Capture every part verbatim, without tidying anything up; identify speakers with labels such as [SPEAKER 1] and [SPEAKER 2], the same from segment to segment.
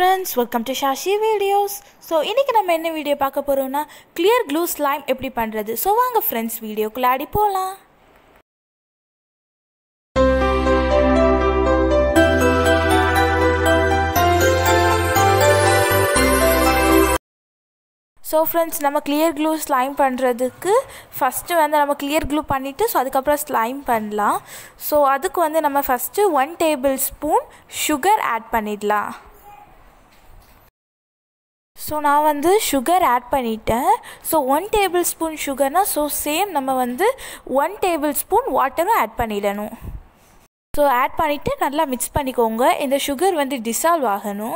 [SPEAKER 1] friends, welcome to Shashi videos. So இன்னைக்கு நம்ம என்ன வீடியோ பார்க்க போறோம்னா clear glue slime எப்படி பண்றது. So வாங்க friends வீடியோக்குள்ள ஆடி போலாம். So friends, நம்ம clear glue slime பண்றதுக்கு first வந்து நம்ம clear glue பண்ணிட்டு so அதுக்கு அப்புறம் slime பண்ணலாம். So அதுக்கு வந்து நம்ம first one tablespoon sugar add பண்ணிடலாம். So நான் வந்து sugar add பண்ணிட்டேன். So one tablespoon sugar னா so same நம்ம வந்து one tablespoon water add பண்ணிடணும். So add பண்ணிட்டு நல்லா mix பண்ணிக்கோங்க. இந்த sugar வந்து dissolve ஆகணும்.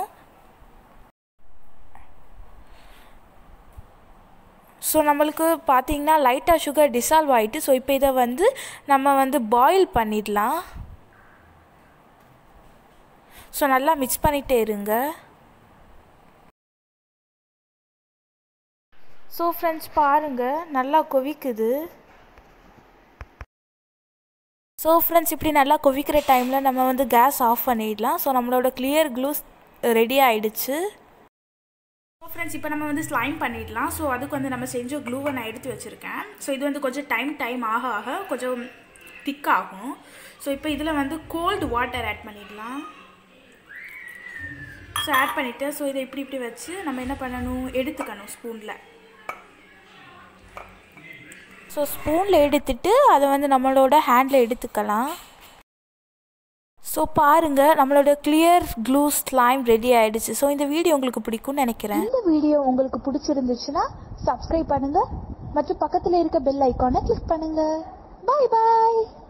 [SPEAKER 1] So நம்மளுக்கு பாத்தீங்கன்னா லைட்டா sugar dissolve ஆயிட்டு so இப்போ இத வந்து நம்ம வந்து boil பண்ணிடலாம். So நல்லா mix பண்ணிட்டே இருங்க. So friends பாருங்க நல்லா கொதிக்குது. So friends இப்படி நல்லா கொதிக்கிற டைம்ல நம்ம வந்து gas off பண்ணிடலாம். So நம்மளோட clear glue ரெடி ஆயிடுச்சு. So friends இப்போ நம்ம வந்து slime பண்ணிடலாம். So அதுக்கு வந்து நம்ம செஞ்ச glue-வை நான் எடுத்து வச்சிருக்கேன். So இது வந்து கொஞ்சம் டைம் டைம் ஆக ஆக கொஞ்சம் திக் ஆகும். So இப்போ இதுல வந்து cold water add பண்ணிடலாம். So add பண்ணிட்டு so இதை இப்படி இப்படி வச்சு நம்ம என்ன பண்ணனும் எடுத்துக்கணும் ஸ்பூன்ல. So ஸ்பூன்ல எடுத்துட்டு அத வந்து நம்மளோட ஹேண்ட்ல எடுத்துக்கலாம். So பாருங்க நம்மளோட clear glue slime ரெடி ஆயிடுச்சு. So இந்த வீடியோ உங்களுக்கு பிடிக்கும்னு நினைக்கிறேன்.
[SPEAKER 2] இந்த வீடியோ உங்களுக்கு பிடிச்சிருந்துச்சுனா Subscribe பண்ணுங்க மற்றும் பக்கத்துல இருக்க bell icon-ஐ click பண்ணுங்க. Bye bye.